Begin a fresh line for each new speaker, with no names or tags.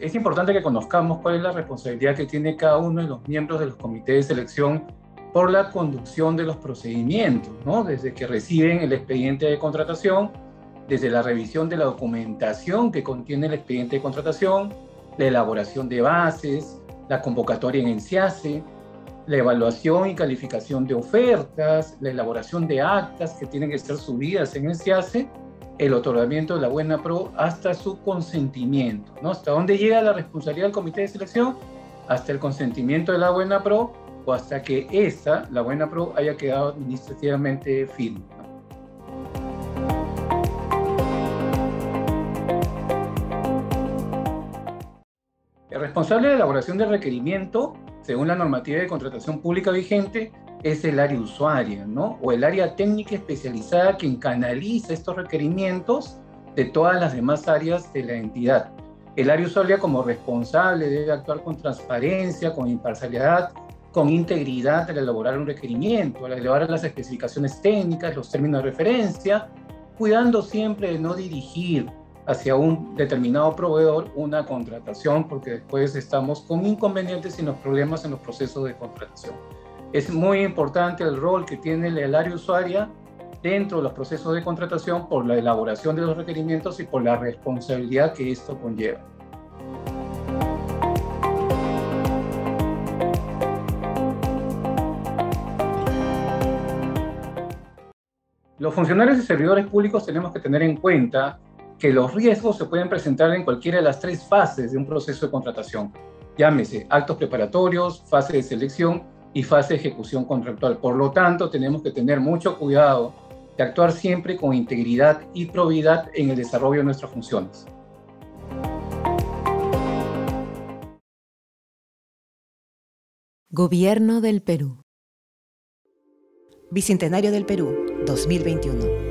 es importante que conozcamos cuál es la responsabilidad que tiene cada uno de los miembros de los comités de selección por la conducción de los procedimientos, ¿no? Desde que reciben el expediente de contratación, desde la revisión de la documentación que contiene el expediente de contratación, la elaboración de bases, la convocatoria en el SIACE, la evaluación y calificación de ofertas, la elaboración de actas que tienen que ser subidas en el SIACE, el otorgamiento de la buena pro hasta su consentimiento, ¿no? ¿Hasta dónde llega la responsabilidad del comité de selección? Hasta el consentimiento de la buena pro o hasta que esta, la buena pro, haya quedado administrativamente firme, ¿no? El responsable de elaboración del requerimiento, según la normativa de contratación pública vigente, es el área usuaria, ¿no? O el área técnica especializada quien canaliza estos requerimientos de todas las demás áreas de la entidad. El área usuaria como responsable debe actuar con transparencia, con imparcialidad, con integridad al elaborar un requerimiento, al elaborar las especificaciones técnicas, los términos de referencia, cuidando siempre de no dirigir hacia un determinado proveedor una contratación, porque después estamos con inconvenientes y los problemas en los procesos de contratación. Es muy importante el rol que tiene el área usuaria dentro de los procesos de contratación por la elaboración de los requerimientos y por la responsabilidad que esto conlleva. Los funcionarios y servidores públicos tenemos que tener en cuenta que los riesgos se pueden presentar en cualquiera de las tres fases de un proceso de contratación. Llámese actos preparatorios, fase de selección y fase de ejecución contractual. Por lo tanto, tenemos que tener mucho cuidado de actuar siempre con integridad y probidad en el desarrollo de nuestras funciones.
Gobierno del Perú. Bicentenario del Perú, 2021.